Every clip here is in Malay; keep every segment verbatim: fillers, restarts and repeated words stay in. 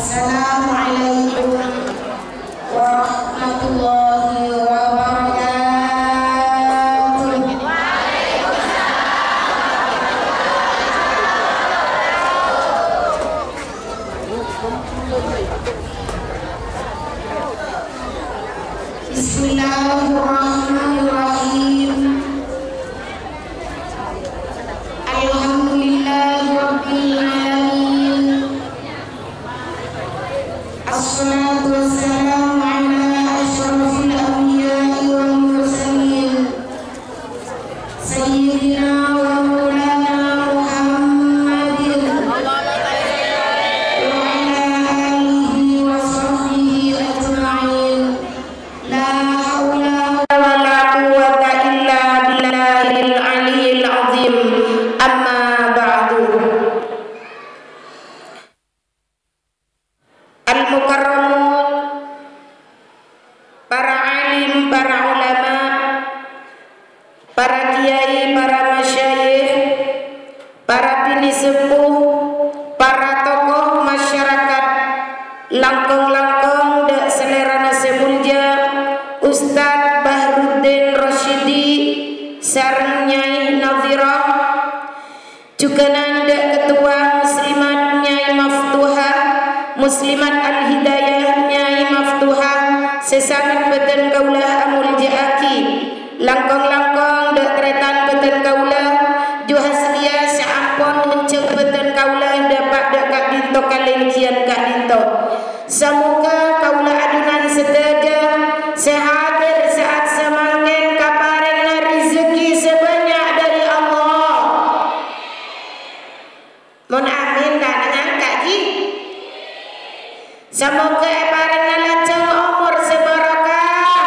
Assalamualaikum warahmatullahi wabarakatuh. Bismillahirrahmanirrahim. Alhamdulillahirabbil alamin. Assalatu wassalamu ala asyrafil anbiya'i wal mursalin sayyidina wa maulana Muhammadin wa ala alihi wa sahbihi ajma'in. La haula wa la quwwata illa billahil aliyyil azim. Amma ba'du. Al-mukarramun, para alim, para ulama, para kiai, para masyayikh, para bini sepuh, para tokoh masyarakat langkong-langkong dek selerana semulja Ustadz Bahruddin Rasyidi sareng Nyai Nadhirah, juga nanda ketua muslimat Nyai Maftuha, muslimat Al-Hidayah Nyai Maftuha, sesangat beten kaulah amul jaaki, langkong-langkong dek tretan beten kaulah, juha sedia seampon menceng beten kaulah dapat dekat dinto kalian kian kak dinto. Semoga kaulah adunan sedada sehadir saat semangkin kaparengna rezeki sebanyak dari Allah. Mohon amin dengan kaki. Semoga parengna lanjang umur sebarokah,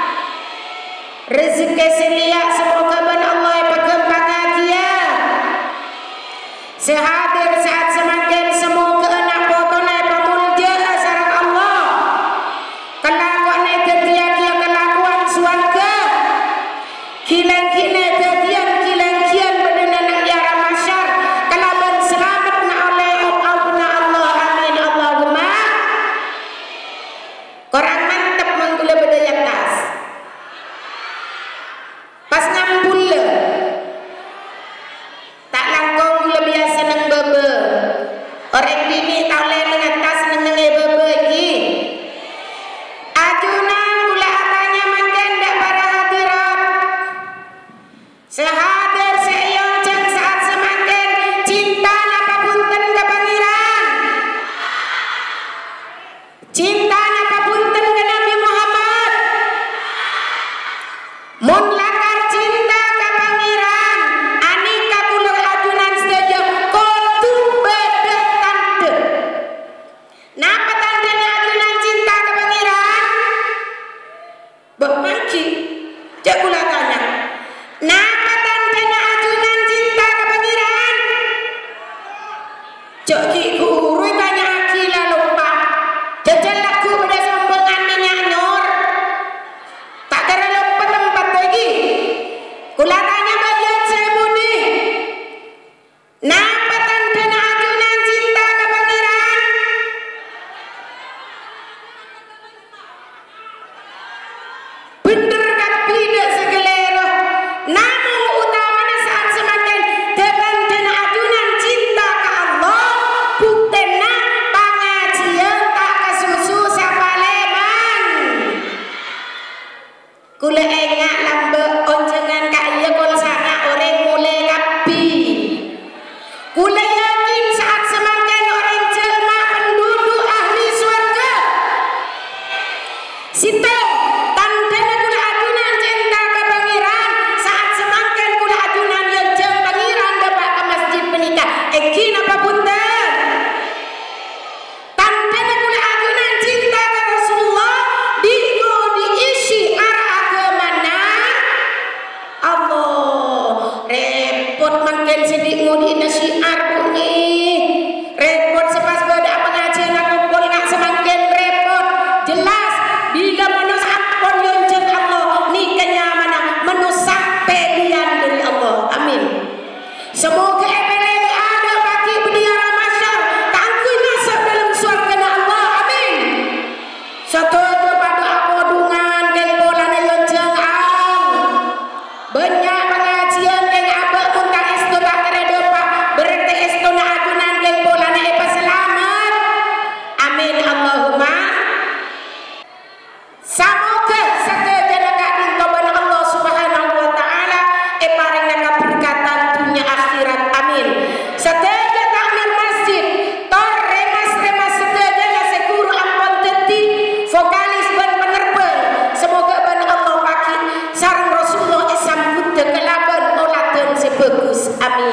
rezeki seliak semoga ben Allah berkembang bahagia. Sehadir saat semakin semoga anak pokoknya pemulja sarang Allah. Kelakuan ketiak-tiak kelakuan suarga, kilang-kilang ketiak kilang-kilang bedenan yang masyar kelaban selamat na oleh Allah. Amin Allahumma. Korang mantap menggula bedaya tas. Pas ngampul le, tak langkong gula biasa neng bebe. Orang bini tak boleh mengatas neng bebe lagi. Ajunan gula atanya makan dak para hadirat. Sehadir seyonceng saat semakin cinta apapun ten ke pangeran. Cinta apapun ten ke Nabi Muhammad. Mun lakar cinta ke pangeran, anika kula ajunan saja kotu beda tante. Napa tandanya ajunan cinta ke pangeran? Bemaki. Cek kula tanya. Napa tandanya ajunan cinta ke pangeran? Cek ki guru tanya akila lupa. Jajal laku pada sampengan minyak nyor. Tak kira lupa tempat lagi. Kula tanya bagian saya budi. Napa tandanya ajunan cinta ke pangeran? Bener kan tidak segelero. Namun utamanya saat semakin depan dan ajunan cinta ke Allah, buktinya pengajian tak kesusu siapa leman. Kula engak lambe oncengan kaya kol sana orang mulai kapi. Kula yakin saat semakin orang jelma penduduk ahli surga. Sita tandanya kula ajunan cinta ke pangeran saat semakin kula ajunan yang jeng pangeran dapat ke masjid menikah. Eki napa punten? Tandanya kula ajunan cinta ke Rasulullah digo diisi arah ke mana? Allah repot makin sidik ngudi nasiar bunyi. Repot sepas beda pengajian aku pun nak semakin repot. Jelas bila menus ampun yonceng Allah nikahnya mana menus sampai dian dari Allah. Amin. Semoga epele ada bagi beliau masyar. Tangkuh masuk dalam surga Allah.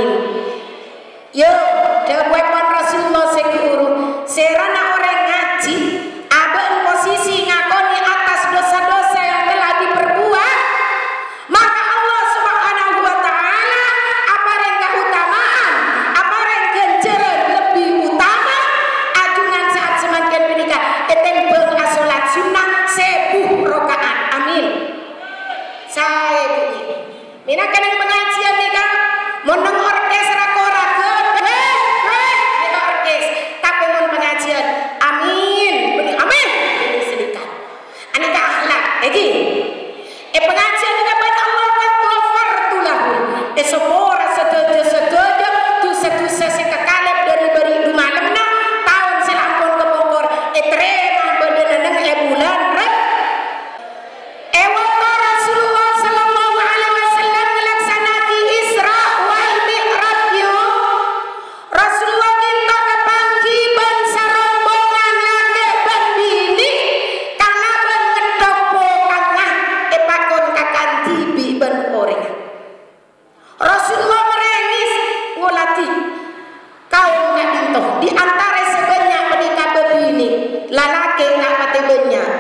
Yo, dawuhipun Rasulullah seguru, serana orang ngaji, aben posisi ngakoni atas dosa-dosa yang telah diperbuat, maka Allah Subhanahu wa taala apa rengga utamaan, apa rengga genjeren lebih utama ajunan saat semakin menikah eten beung salat sunnah sebuh rakaat. Amin. Saya bunyi. Mina kadang pengajian nih kan, monong orkes rakora gede, kita orkes, tapi mon pengajian, amin, bunyi amin, ini sedikit. Aneka akhlak, lagi. Eh pengajian juga pada Allah kan gofar tulahu. Eh sepora setuju setuju, tu setuju sekakalep dari beri du malam na, tahun selampun kepungkur, eh teremah bedenang eh bulan rek. Eh waktu Rasulullah sallallahu alaihi wasallam melaksanakan Isra wal Mi'raj yo. Rasulullah kita kepangkiban sarombongan lage ban bini kana ban ngetopo kangah e pakon kakan tibi ban oreng. Rasulullah merengis ngolati kaum kadinto di antara sebanyak menikah bebini lalaki nak pati banyak.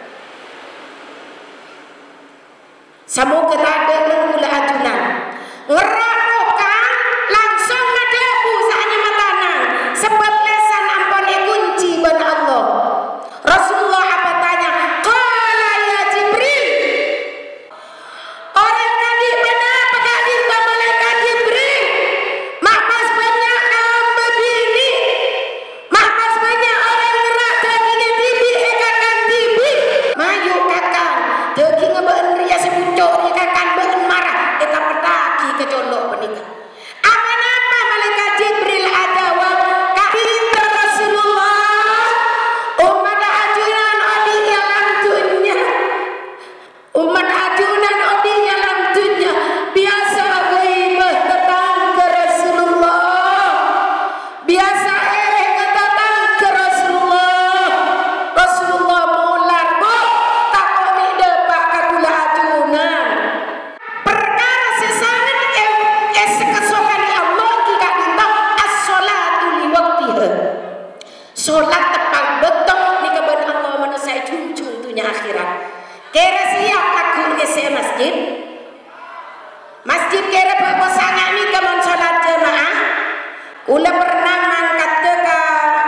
Samu ketada lenggula ajunan ngeramukan langsung ngadebu saatnya matanang sebab lesan ampone kunci ban Allah. Rasulullah apa tanya? Qala ya Jibril. Orang tadi benar apakah dinta malaikat Jibril? Makas banyak kaum bebini, makas banyak orang ngerak dagingnya tibi ekakan tibi mayu kakang daging ngebeen ria sebucok ria kakang been marah eta petaki kecolok penikah. Apa-apa malaikat Jibril ada wang kabinta Rasulullah umat ajunan odi alam dunia, umat ajunan odi alam dunia biasa ghaibah datang ke Rasulullah, biasa ereh datang ke Rasulullah. Rasulullah mular bu takut ni depak kakula ajunan perkara sesangat em es kesokan di Allah kita dinta as-sholatu li waqtiha. Solat tepat betul ni keban Allah mana saya cun-cun tunya akhirat. Kira siap aku ngisi masjid. Masjid kira berpasangan ni keman solat jemaah. Kula pernah mangkat teka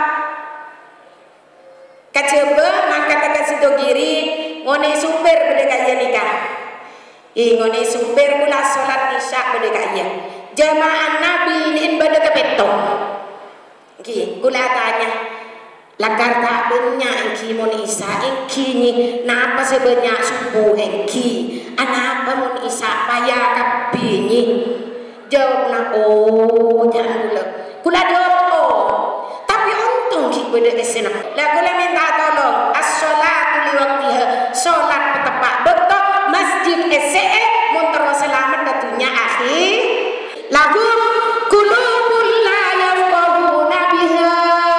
kaceba mangkat teka Sidogiri ngone supir berdekaya nikah. Ih ngone supir kula solat isya berdekaya. Jemaah Nabi ini berdeka petong. Ki kula tanya lakar tak banyak engki mon isa engki ni napa sebanyak subuh engki anapa mon isa payah kapi ni jawab na oh jangan kula kula jawab oh tapi untung ki beda esena lah kula minta tolong as-sholatu li waqtiha solat tepat betul masjid S E mun terus selamat datunya akhir lahum qulubul la yafqahuna biha.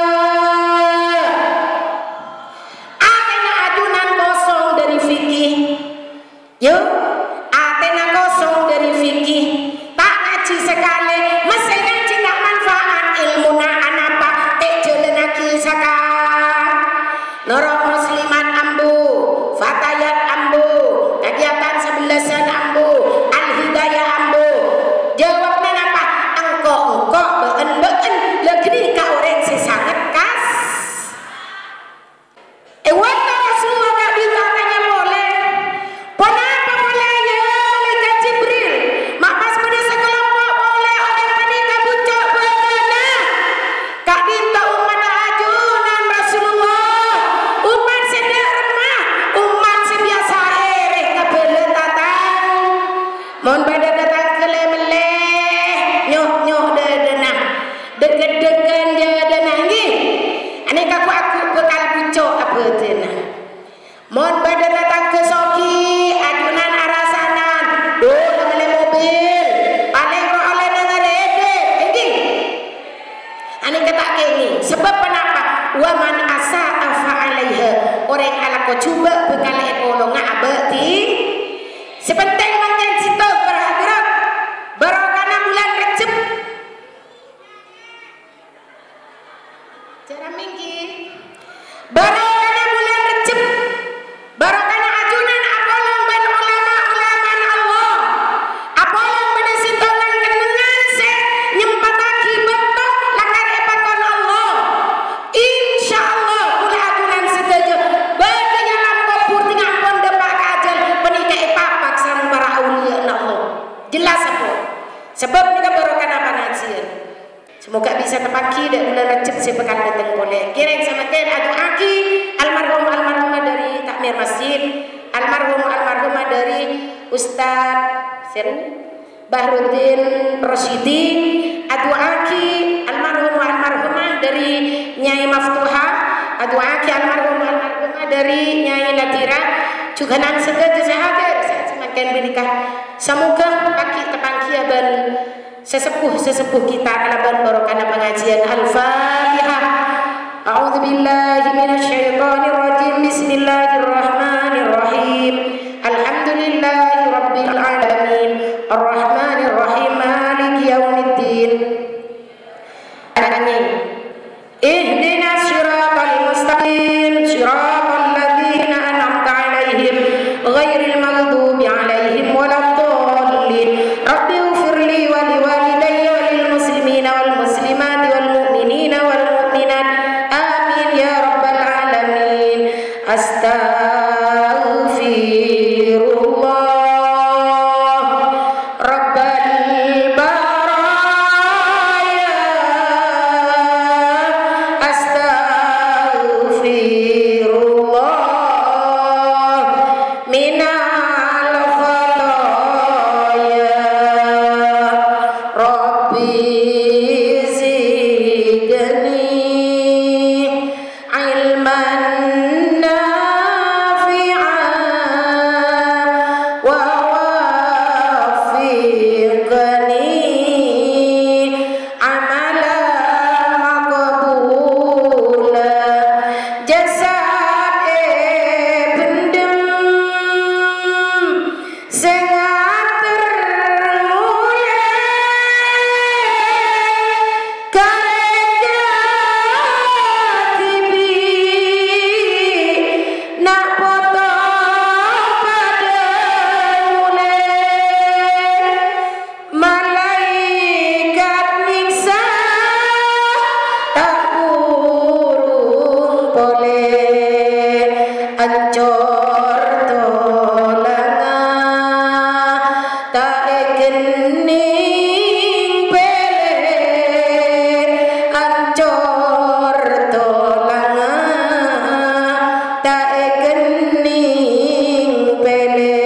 Atena ajunan kosong dari fikih. Yo, atena kosong dari fikih. Tak ngaji sekali, mesti ngaji tak manfaat ilmu na anapa tek jelenaki sakar. Norok muslimat ambu, fatayat ambu, kegiatan sebelasan ambu, al-hidayah ambu. Jawabnya apa? Engkok-engkok been-been legeri ka orang sesangat kas. Eh waktu Rasulullah gak ditanya boleh. Kenapa boleh ya malaikat Jibril? Makas pada sekelompok boleh orang menikah bucok bedana. Kak dinta umat ajunan Rasulullah, umat sedek remah, umat sebiasa ereh kabele tatang. Mohon pada datang keleh-meleh, nyoh-nyoh dedenah, deket-deket dia denah ni. Aneka aku aku bekal bucok apa tenah. Mohon pada datang ke Soki, ajunan arasanan, duduk dalam mobil, paling roh oleh dengan redek, ini. Aneka tak kini, sebab kenapa? Wa man asa'a fa'alaiha. Orang ala ko cuba bekal ekolong ngabeti. Sepenting makin situ bergerak, barokana bulan Rejab Sebab mereka barokan apa ngajian. Semoga bisa terpaki dan bulan Rajab saya pekan datang boleh. Kireng sama ken adu aki almarhum almarhumah dari takmir masjid, almarhum almarhumah dari Ustadz Bahruddin Rosyidi, adu aki almarhum almarhumah dari Nyai Maftuha, adu aki almarhum almarhumah dari Nyai Nadira, juga nan segera sehadir saya semakin berikah. Semoga pagi terpaki aban sesepuh-sesepuh kita kalaban barokah pengajian Al-Fatihah. A'udzu billahi minasyaitonir rajim. Bismillahirrahmanirrahim. Alhamdulillahi rabbil alamin. Arrahmanir rahim. Maliki yaumiddin. Amin. Ihdinas siratal mustaqim. Siratal ladzina an'amta 'alaihim ghairil maghdubi 'alaihim waladdallin. Rabbi ighfirli wa liwalidayya wa lil muslimina wal muslimati wal mu'minina wal mu'minat. Amin ya rabbal alamin. Astaghfirullah rabbal baraya. Astaghfirullah minal khataya. Rabbi zidni ilman nafi'an wa wafiqni amalan maqbula. Jasad e pendem sing atur mulai karya tibi nak potong pada mulai malaikat nyiksa tak burung boleh ancor tolanga tak ekening pele ancor tolanga tak ekening pele.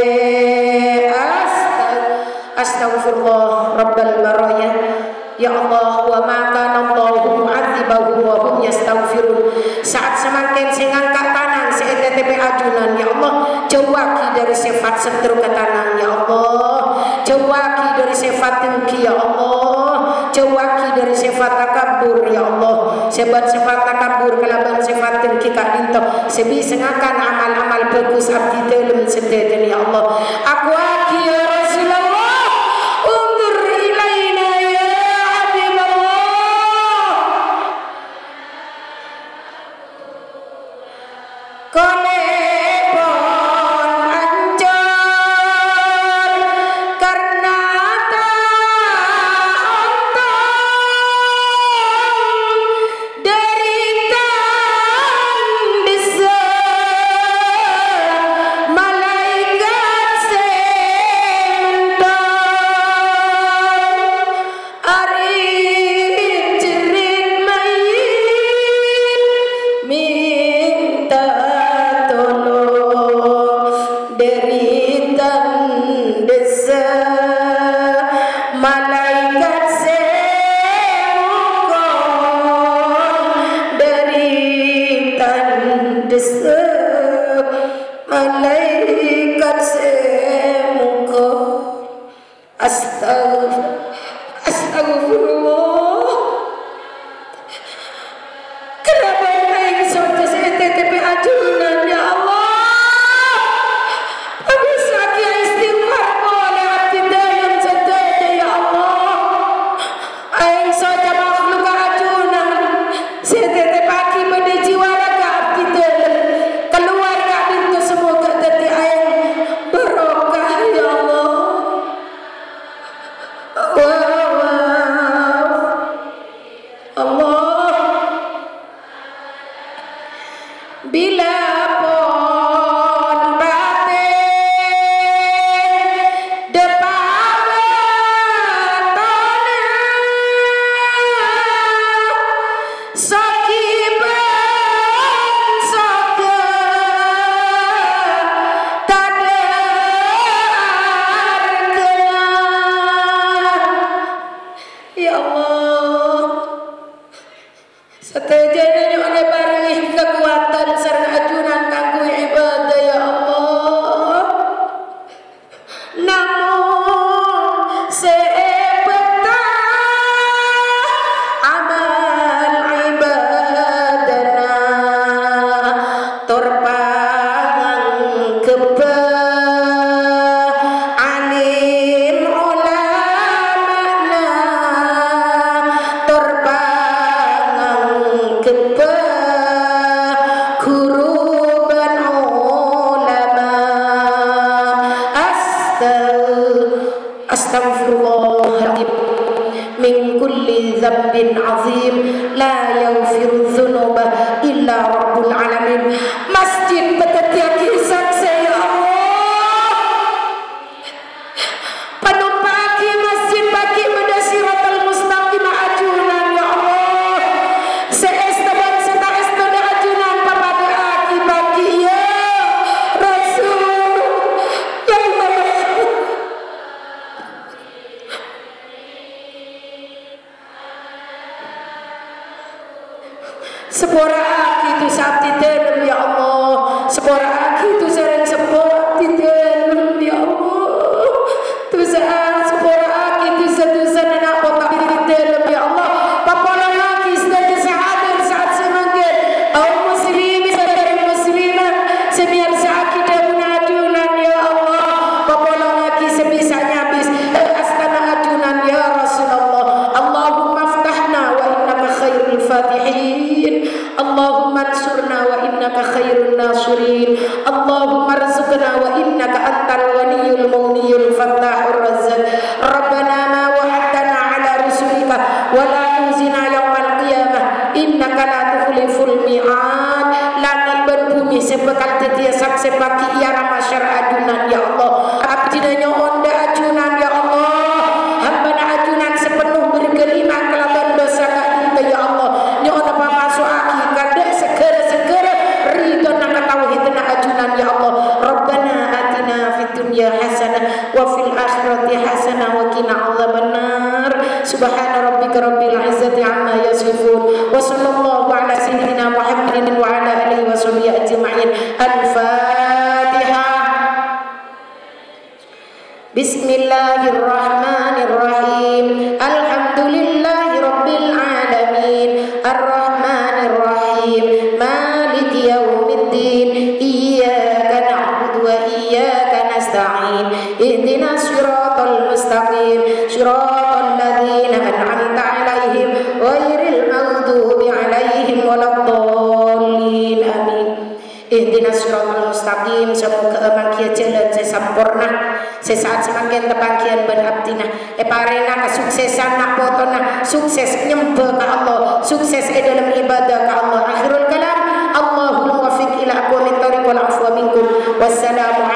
Astaghfirullah rabbal baraya. Ya Allah, wa ma kana Allahu mu'adzibahum wa hum yastaghfirun. Saat semakin sing angkat tanang saya T P ajunan, ya Allah, jauhki dari sifat setruk ke tanang, ya Allah, jauhki dari sifat dengki, ya Allah, jauhki dari sifat takabur, ya Allah, sebab sifat takabur kalaban sifat dengki kak dinto sebi sengakan amal-amal bagus abdi dalam sedadan, ya Allah. Aku aki ya Rasulullah, undur ilaina ya Habibullah. Kolepon ancur karena tak untung derita bisa malaikat sementara ari jerit mayit minta tolong deritan desa malaikat semukon deritan desa malaikat semukon. Astagfirullah, astagfirullah. Kenapa naik sorga saya T P ajunan, ya Allah? Bisa kia istighfar boleh abdi dalam sedada, ya Allah. Aing saja makhluk ajunan saya T P pagi pada jiwa raga abdi dalam keluarga itu semoga tadi aing barokah, ya Allah. Wow, Allah, bila pon bate depan mata Allah. Setejane oleh paring kekuatan sareng ajunan kanggo ibadah ya Allah. Namun sebeta amal ibadana torpang keba alim ulamana torpang keba guru ban ulama astaghfirullahaladzim min kulli dzambin azim la yaghfiru dzunuba illa rabbul alamin. Masjid Betetiak Kisan ya Allah, penumpaki masjid bagi pada siratal mustaqim ajunan ya Allah, seestaban serta estada ajunan papada aki bagi ya Rasul ya Allah. Sepora aki tu sabti dalam ya Allah, sepora aki tu sareng sepora di dalam ya Allah, tu saat sepora aki tu satu-satu nak kota di dalam ya Allah. Papolang aki sedang sehadir saat semangat kaum muslimin dan muslimat semiar seaki dan ajunan ya Allah. Papolang aki sebisanya bis astana ajunan ya Rasulullah. Allahumma aftahna wa innaka khairul fatihin, Allahumma ansurna wa innaka khairun nasirin, Allahumma arzuqna wa innaka antal waliyul mughniyyul fattahur razzaq. Rabbana ma wa'adtana ala rusulika wa la tuzina yawmal qiyamah innaka la tukhliful mi'ad. Langit dan bumi sebekal tetia saksi baki iara masyar ajunan ya Allah. Abdinanya onda ajunan ya Allah, hambana ajunan sepenuh bergelima kelaban dosa kak ya Allah. Nyona papa soaki kada segera-segera ridho nang tauhid na ajunan ya Allah. Rabbana atina fid dunya hasanah wa fil akhirati hasanah wa qina adzabannar. Subhana rabbika rabbil izzati amma yasifun wa sallallahu ala sayyidina Muhammadin wa ala alihi wa sahbihi ajma'in. Al-Fatihah. Bismillahirrahmanirrahim. Alhamdulillahi rabbil alamin. Ar-Rahmanirrahim. Maliki yaumiddin. Iyyaka na'budu wa iyyaka nasta'in. Ihdinas siratal mustaqim. Siratal ladzina an'amta 'alaihim ghairil maghdubi 'alaihim waladdallin. Amin. Ihdinas siratal mustaqim. Semoga makia jalan sempurna sesaat semakin tepangkian berabdina eparena kesuksesan nak potona sukses nyembah ke Allah, sukses e dalam ibadah ke Allah. Akhirul kalam Allahul muwaffiq ila aqwamit thariq wal afwa minkum. Wassalamu